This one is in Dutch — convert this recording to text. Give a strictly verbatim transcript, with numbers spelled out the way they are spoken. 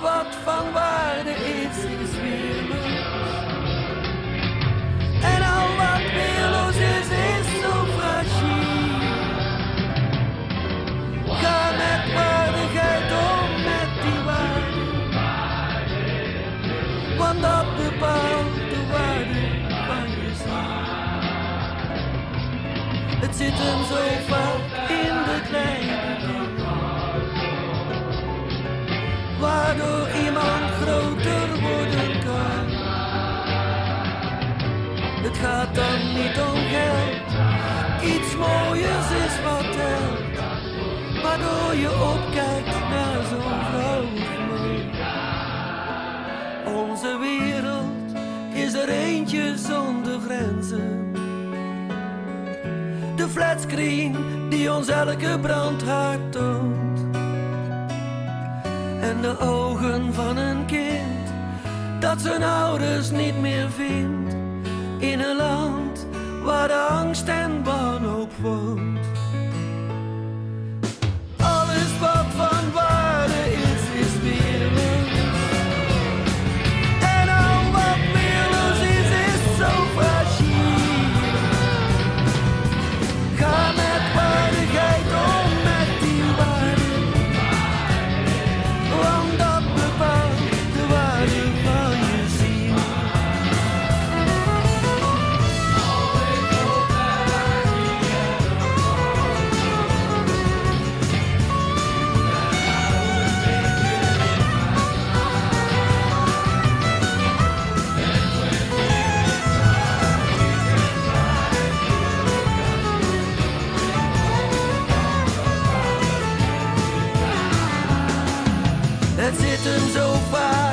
wat van waarde is, is weerloos. En al wat weerloos is, is zo fragiel. Ga met waardigheid om met die waarde, want dat bepaalt de waarde van je ziel. Het zit hem zo vaak in de kleine dingen, waardoor iemand groter worden kan. Het gaat dan niet om geld, iets mooiers is wat telt, waardoor je opkijkt naar zo'n vrouw of man. Onze wereld is er eentje zonder grenzen. De flatscreen die ons elke brandhaard toont. En de ogen van een kind dat zijn ouders niet meer vindt. In een land waar de angst en wanhoop woont. Alles wat van waarde is, is weerloos. En al wat weerloos is, is zo fragiel. Ga met waardigheid om met die waarde, want dat bepaalt de waarde van je ziel. Het zit hem zo vaak